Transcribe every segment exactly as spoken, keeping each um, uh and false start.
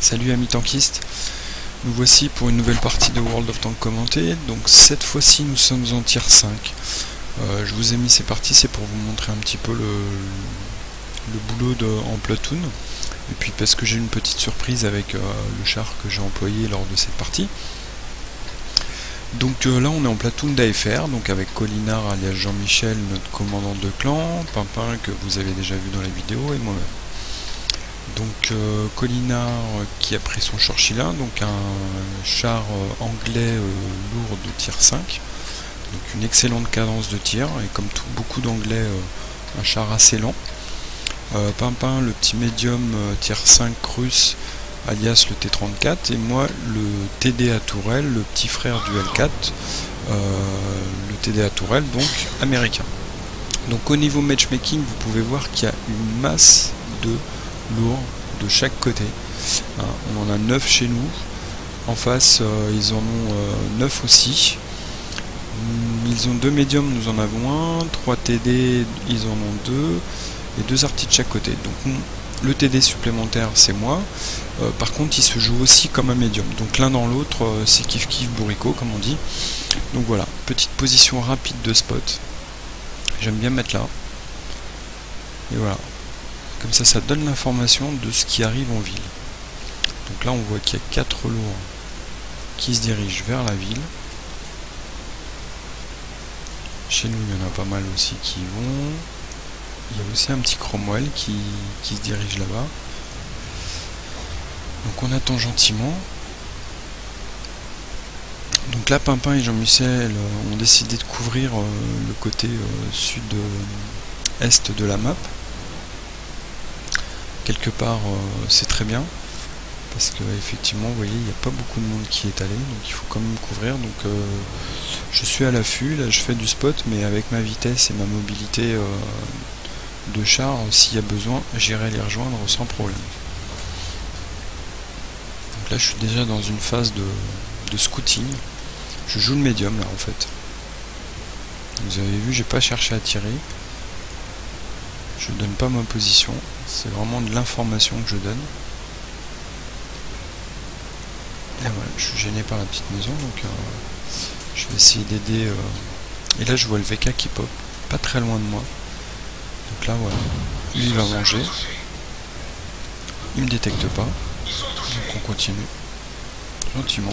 Salut amis tankistes, nous voici pour une nouvelle partie de World of Tanks commenté. Donc cette fois-ci nous sommes en tier cinq. Euh, je vous ai mis ces parties, c'est pour vous montrer un petit peu le, le boulot de, en platoon. Et puis parce que j'ai une petite surprise avec euh, le char que j'ai employé lors de cette partie. Donc euh, là on est en platoon d'A F R, donc avec Colinar alias Jean-Michel, notre commandant de clan, Pimpin que vous avez déjà vu dans la vidéo, et moi-même. Donc euh, Colinar euh, qui a pris son Churchilla, donc un char euh, anglais euh, lourd de tier cinq, donc une excellente cadence de tir, et comme tout, beaucoup d'anglais, euh, un char assez lent. Euh, Pimpin, le petit médium euh, tier cinq russe, alias le T trente-quatre, et moi le T D à tourelle, le petit frère du L quatre, euh, le T D à tourelle, donc américain. Donc au niveau matchmaking, vous pouvez voir qu'il y a une masse de lourds de chaque côté. Hein, on en a neuf chez nous. En face, euh, ils en ont euh, neuf aussi. Ils ont deux médiums, nous en avons un. trois T D, ils en ont deux. Et deux artis de chaque côté. Donc le T D supplémentaire, c'est moi. Euh, par contre, il se joue aussi comme un médium. Donc l'un dans l'autre, euh, c'est kiff kiff bourricot, comme on dit. Donc voilà, petite position rapide de spot. J'aime bien mettre là. Et voilà. Comme ça, ça donne l'information de ce qui arrive en ville. Donc là, on voit qu'il y a quatre lourds qui se dirigent vers la ville. Chez nous, il y en a pas mal aussi qui y vont. Il y a aussi un petit Cromwell qui, qui se dirige là-bas. Donc on attend gentiment. Donc là, Pimpin et Jean-Michel ont décidé de couvrir euh, le côté euh, sud-est de la map. Quelque part, euh, c'est très bien. Parce que effectivement, vous voyez, il n'y a pas beaucoup de monde qui est allé. Donc il faut quand même couvrir. Donc euh, je suis à l'affût. Là, je fais du spot, mais avec ma vitesse et ma mobilité euh, de char, s'il y a besoin, j'irai les rejoindre sans problème. Donc là, je suis déjà dans une phase de, de scouting. Je joue le médium là en fait. Vous avez vu, j'ai pas cherché à tirer. Je donne pas ma position. C'est vraiment de l'information que je donne. Et voilà, je suis gêné par la petite maison, donc euh, je vais essayer d'aider. Euh... Et là, je vois le V K qui pop, pas très loin de moi. Donc là, voilà, lui il va manger. Il me détecte pas. Donc on continue. Gentiment.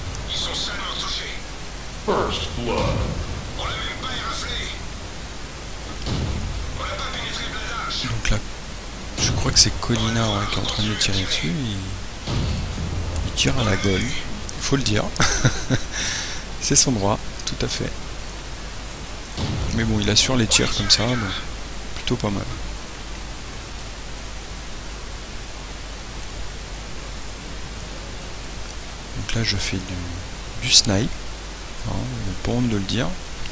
Donc là, je crois que c'est Colinar hein, qui est en train de le tirer dessus. Il, il tire à la gueule, il faut le dire. C'est son droit, tout à fait. Mais bon, il assure les tirs comme ça, donc plutôt pas mal. Donc là, je fais du, du snipe. Hein, pas honte de le dire.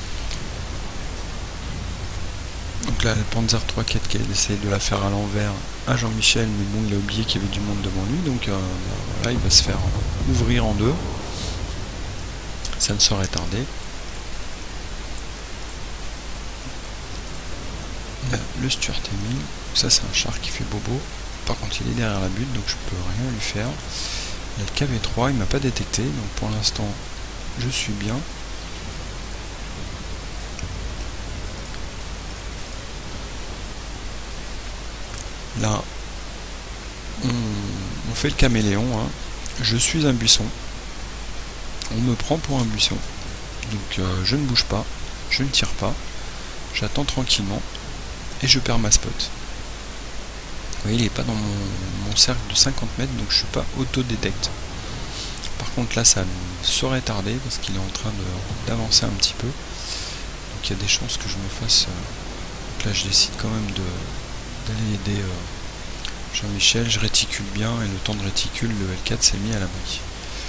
Donc là, le Panzer trois quatre qui essaye de la faire à l'envers à Jean-Michel, mais bon, il a oublié qu'il y avait du monde devant lui, donc euh, voilà, il va se faire ouvrir en deux. Ça ne saurait tarder. Là, le Stuart Emile, ça c'est un char qui fait bobo. Par contre, il est derrière la butte, donc je peux rien lui faire. Il y a le K V trois, il m'a pas détecté, donc pour l'instant, je suis bien. Là, on, on fait le caméléon. Hein. Je suis un buisson. On me prend pour un buisson. Donc euh, je ne bouge pas, je ne tire pas. J'attends tranquillement et je perds ma spot. Vous voyez, il n'est pas dans mon, mon cercle de cinquante mètres, donc je ne suis pas auto-détect. Par contre là, ça me saurait tarder parce qu'il est en train d'avancer un petit peu. Donc il y a des chances que je me fasse... Euh, donc là, je décide quand même de... d'aller aider euh, Jean-Michel, je réticule bien et le temps de réticule, le L quatre s'est mis à l'abri.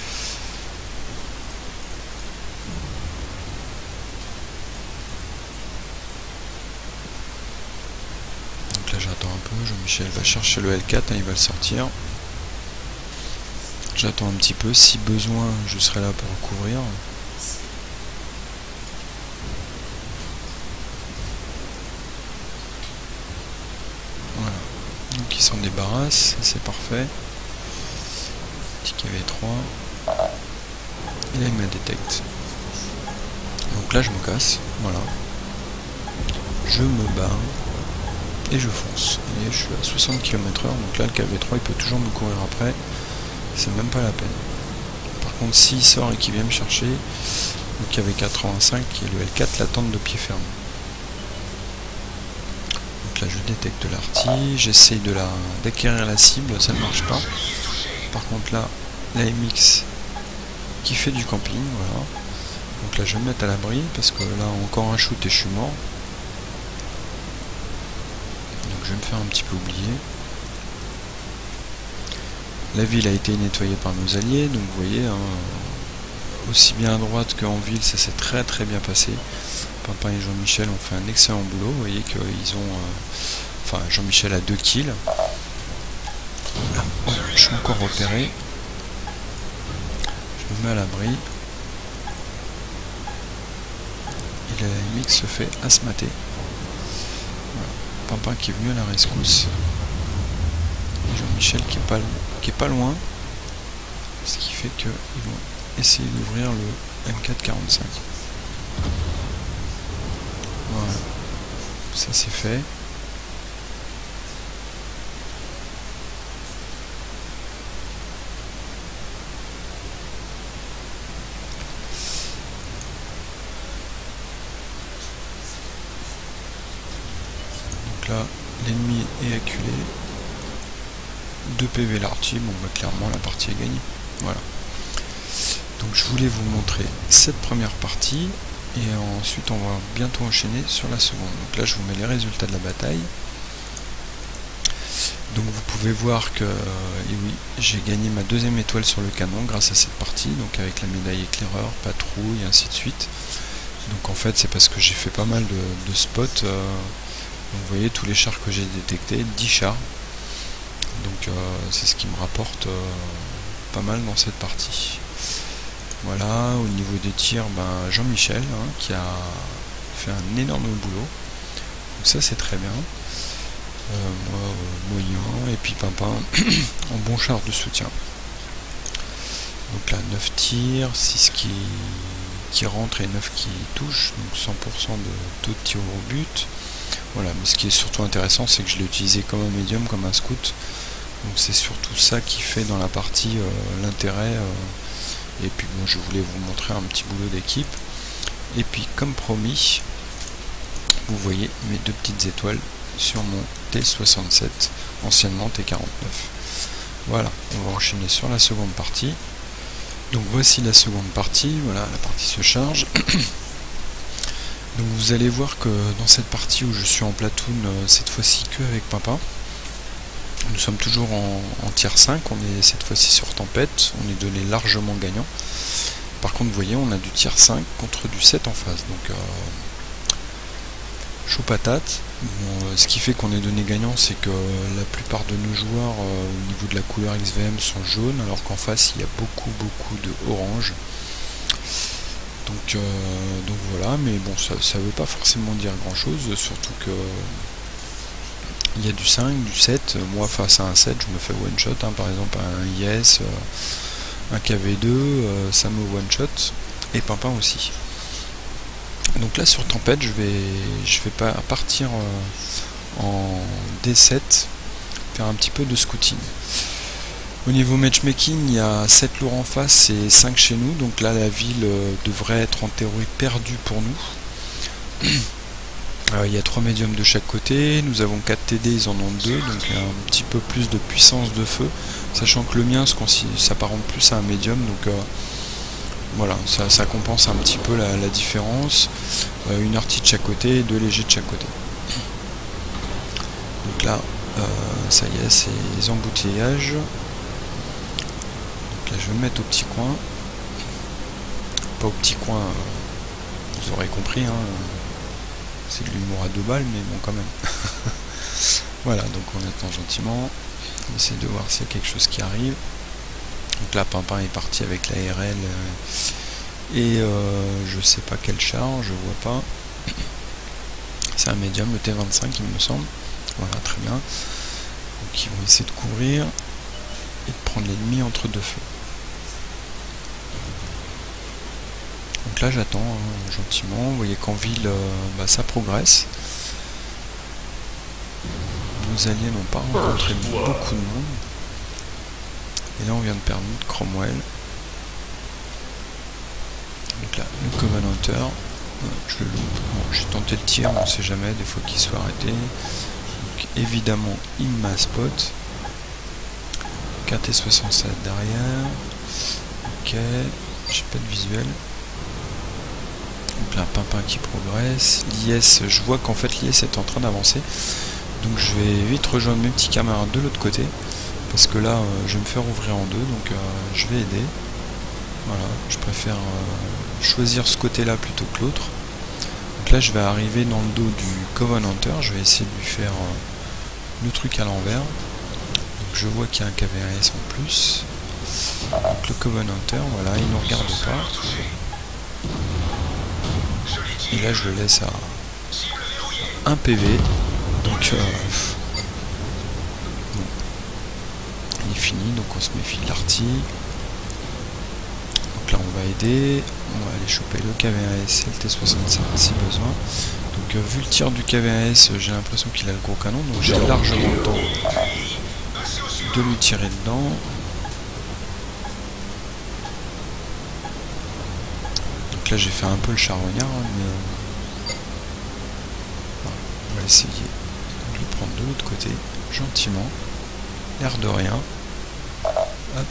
Donc là j'attends un peu, Jean-Michel va chercher le L quatre, hein, il va le sortir. J'attends un petit peu, si besoin je serai là pour couvrir. Voilà. Donc il s'en débarrasse, c'est parfait. K V trois. Et là il me détecte. Donc là je me casse, voilà. Je me bats et je fonce. Et je suis à soixante kilomètres heure, donc là le K V trois il peut toujours me courir après, c'est même pas la peine. Par contre s'il sort et qu'il vient me chercher, le K V quatre-vingt-cinq et le L quatre l'attendent de pied ferme. Donc là je détecte l'artille, j'essaye de la d'acquérir la cible, ça ne marche pas. Par contre là, la M X qui fait du camping, voilà. Donc là je vais me mettre à l'abri parce que là encore un shoot et je suis mort. Donc je vais me faire un petit peu oublier. La ville a été nettoyée par nos alliés, donc vous voyez, hein, aussi bien à droite qu'en ville, ça s'est très très bien passé. Pimpin et Jean-Michel ont fait un excellent boulot, vous voyez qu'ils ont... Euh, enfin, Jean-Michel a deux kills. Là, oh, je suis encore repéré. Je me mets à l'abri. Et la M X se fait asmater. Voilà. Pimpin qui est venu à la rescousse. Et Jean-Michel qui est pas qui est pas loin. Ce qui fait qu'ils vont essayer d'ouvrir le M quatre quarante-cinq. Voilà. Ça c'est fait. Donc là, l'ennemi est acculé. deux P V l'artille, bon bah clairement la partie est gagnée. Voilà. Donc je voulais vous montrer cette première partie et ensuite on va bientôt enchaîner sur la seconde. Donc là je vous mets les résultats de la bataille. Donc vous pouvez voir que, et oui, j'ai gagné ma deuxième étoile sur le canon grâce à cette partie, donc avec la médaille éclaireur, patrouille et ainsi de suite. Donc en fait c'est parce que j'ai fait pas mal de, de spots. Euh, donc vous voyez tous les chars que j'ai détectés, dix chars. Donc euh, c'est ce qui me rapporte euh, pas mal dans cette partie. Voilà, au niveau des tirs, ben, Jean-Michel hein, qui a fait un énorme boulot. Donc ça c'est très bien. Euh, moi, euh, moyen, et puis Pimpin en bon char de soutien. Donc là neuf tirs, six qui, qui rentrent et neuf qui touchent, donc cent pour cent de taux de tir au but. Voilà, mais ce qui est surtout intéressant c'est que je l'ai utilisé comme un médium, comme un scout. Donc c'est surtout ça qui fait dans la partie euh, l'intérêt. Euh, et puis bon, je voulais vous montrer un petit boulot d'équipe. Et puis comme promis, vous voyez mes deux petites étoiles sur mon T soixante-sept, anciennement T quarante-neuf. Voilà, on va enchaîner sur la seconde partie. Donc voici la seconde partie, voilà, la partie se charge. Donc vous allez voir que dans cette partie où je suis en platoon, euh, cette fois-ci que avec Pimpin, nous sommes toujours en, en tier cinq, on est cette fois-ci sur Tempête, on est donné largement gagnant. Par contre vous voyez on a du tier cinq contre du sept en face, donc euh, chaud patate. Bon, euh, ce qui fait qu'on est donné gagnant, c'est que la plupart de nos joueurs euh, au niveau de la couleur X V M sont jaunes, alors qu'en face il y a beaucoup beaucoup de orange. Donc, euh, donc voilà, mais bon ça ne veut pas forcément dire grand chose, surtout que il y a du cinq, du sept, moi face à un sept je me fais one shot, hein, par exemple un I S, euh, un K V deux, euh, ça me one shot, et Pimpin aussi. Donc là sur Tempête je vais je vais pas partir euh, en D sept, faire un petit peu de scouting. Au niveau matchmaking, il y a sept lourds en face et cinq chez nous, donc là la ville euh, devrait être en théorie perdue pour nous. Euh, il y a trois médiums de chaque côté, nous avons quatre T D, ils en ont deux, donc un petit peu plus de puissance de feu, sachant que le mien s'apparente plus à un médium, donc euh, voilà, ça, ça compense un petit peu la, la différence. Euh, une artille de chaque côté et deux légers de chaque côté. Donc là, euh, ça y est, c'est les embouteillages. Donc là, je vais me mettre au petit coin. Pas au petit coin, euh, vous aurez compris, hein. C'est de l'humour à deux balles, mais bon quand même. Voilà, donc on attend gentiment. On essaie de voir s'il y a quelque chose qui arrive. Donc là, Pimpin est parti avec la R L euh, et euh, je sais pas quel char, je vois pas. C'est un médium, le T vingt-cinq il me semble. Voilà, très bien. Donc ils vont essayer de couvrir et de prendre l'ennemi entre deux feux. Donc là j'attends hein, gentiment. Vous voyez qu'en ville euh, bah, ça progresse. Nos alliés n'ont pas rencontré beaucoup de monde. Et là on vient de perdre notre Cromwell. Donc là le Covenanter. Je le loupe. Bon, j'ai tenté le tir, on ne sait jamais, des fois qu'il soit arrêté. Donc, évidemment, il m'a spot. K T soixante-sept derrière. Ok, j'ai pas de visuel. Donc là, un Pimpin qui progresse. L'I S, je vois qu'en fait l'I S est en train d'avancer. Donc je vais vite rejoindre mes petits camarades de l'autre côté. Parce que là, euh, je vais me faire ouvrir en deux, donc euh, je vais aider. Voilà, je préfère euh, choisir ce côté-là plutôt que l'autre. Donc là, je vais arriver dans le dos du Covenanter. Je vais essayer de lui faire euh, le truc à l'envers. Donc je vois qu'il y a un K V un S en plus. Donc le Covenanter, voilà, il ne nous regarde pas. Et là, je le laisse à un P V. Donc, euh, bon. Il est fini, donc on se méfie de l'artille. Là on va aider, on va aller choper le K V un S et le T soixante-sept si besoin. Donc euh, vu le tir du K V un S, j'ai l'impression qu'il a le gros canon, donc j'ai largement le temps de lui tirer dedans. Donc là j'ai fait un peu le charognard, hein, mais euh, voilà, on va essayer de le prendre de l'autre côté, gentiment, l'air de rien. Hop.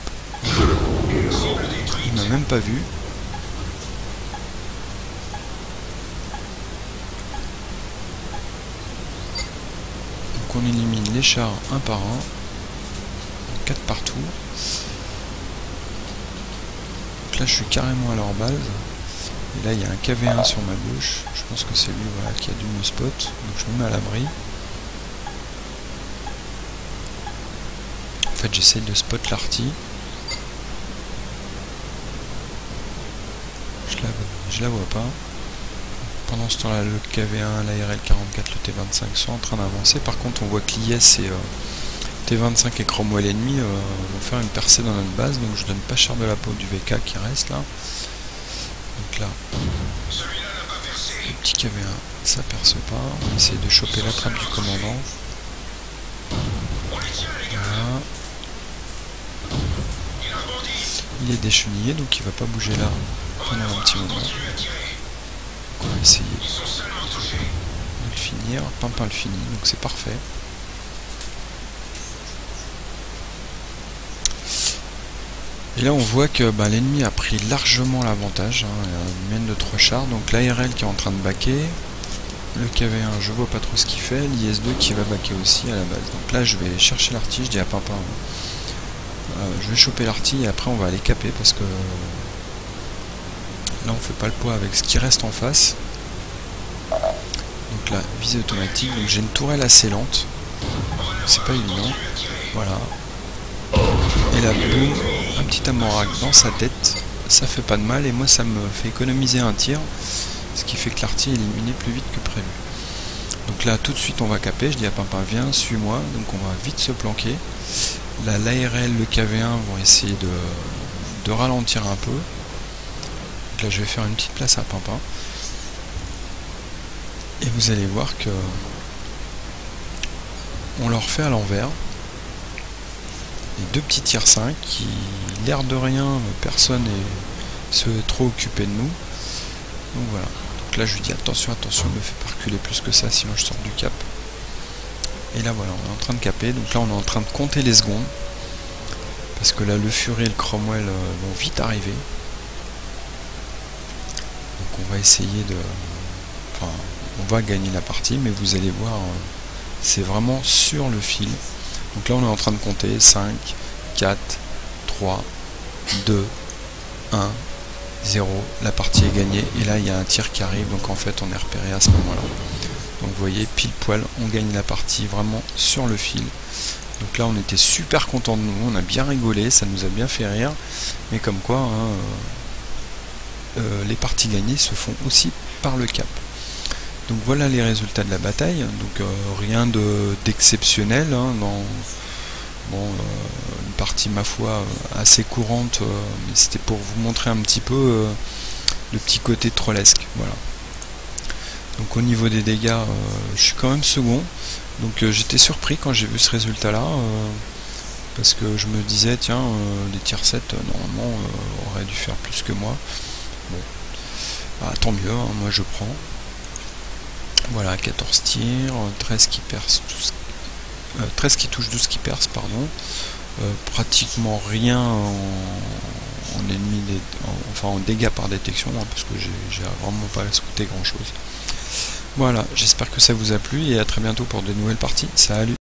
Il m'a même pas vu. Donc on élimine les chars un par un. quatre partout. Donc là je suis carrément à leur base. Et là il y a un K V un sur ma gauche. Je pense que c'est lui voilà, qui a dû me spot. Donc je me mets à l'abri. En fait j'essaye de spot l'artille. Je la vois pas. Pendant ce temps-là, le K V un, l'A R L quarante-quatre, le T vingt-cinq sont en train d'avancer. Par contre, on voit que l'I S et euh, T vingt-cinq et Cromwell ennemi euh, vont faire une percée dans notre base. Donc je donne pas cher de la peau du V K qui reste là. Donc là, le petit K V un, ça perce pas. On va essayer de choper la trappe du commandant. Voilà. Il est déchenillé, donc il va pas bouger là pendant un petit moment. Donc on va essayer de le finir. Pimpin le finit, donc c'est parfait. Et là on voit que bah, l'ennemi a pris largement l'avantage. Hein, il mène de trois chars. Donc l'A R L qui est en train de baquer. Le K V un, je vois pas trop ce qu'il fait. L'I S deux qui va baquer aussi à la base. Donc là je vais chercher l'artille. Je dis à Pimpin, euh, je vais choper l'artille et après on va aller caper parce que là on fait pas le poids avec ce qui reste en face. Donc là, visée automatique. Donc j'ai une tourelle assez lente. C'est pas évident. Voilà. Et là, boum, un petit amorak dans sa tête. Ça fait pas de mal et moi ça me fait économiser un tir. Ce qui fait que l'artille est éliminée plus vite que prévu. Donc là tout de suite on va caper. Je dis à Pimpin viens, suis-moi. Donc on va vite se planquer. Là l'A R L, le K V un vont essayer de, de ralentir un peu. Donc là je vais faire une petite place à Pimpin. Et vous allez voir que on leur fait à l'envers. Les deux petits tirs cinq qui, l'air de rien, personne n'est se trop occupé de nous. Donc voilà. Donc là je lui dis attention, attention, ne me fais pas reculer plus que ça, sinon je sors du cap. Et là voilà, on est en train de caper. Donc là on est en train de compter les secondes. Parce que là le Fury et le Cromwell euh, vont vite arriver. Donc on va essayer de... Enfin, on va gagner la partie, mais vous allez voir, euh, c'est vraiment sur le fil. Donc là on est en train de compter cinq, quatre, trois, deux, un, zéro. La partie est gagnée. Et là il y a un tir qui arrive, donc en fait on est repéré à ce moment-là. Donc vous voyez, pile poil, on gagne la partie vraiment sur le fil. Donc là on était super content de nous, on a bien rigolé, ça nous a bien fait rire. Mais comme quoi, hein, euh, les parties gagnées se font aussi par le cap. Donc voilà les résultats de la bataille. Donc euh, rien de d'exceptionnel. Hein, dans bon, euh, une partie ma foi assez courante, euh, mais c'était pour vous montrer un petit peu euh, le petit côté trollesque. Voilà. Donc au niveau des dégâts, euh, je suis quand même second. Donc euh, j'étais surpris quand j'ai vu ce résultat là, euh, parce que je me disais tiens, euh, les tiers sept euh, normalement euh, auraient dû faire plus que moi. Bon, ah, tant mieux, hein, moi je prends. Voilà, quatorze tirs, treize qui percent, douze, euh, treize qui touchent, douze qui percent, pardon. Euh, pratiquement rien en, en ennemi, en, enfin en dégâts par détection, hein, parce que j'ai vraiment pas scruté grand chose. Voilà, j'espère que ça vous a plu et à très bientôt pour de nouvelles parties. Salut!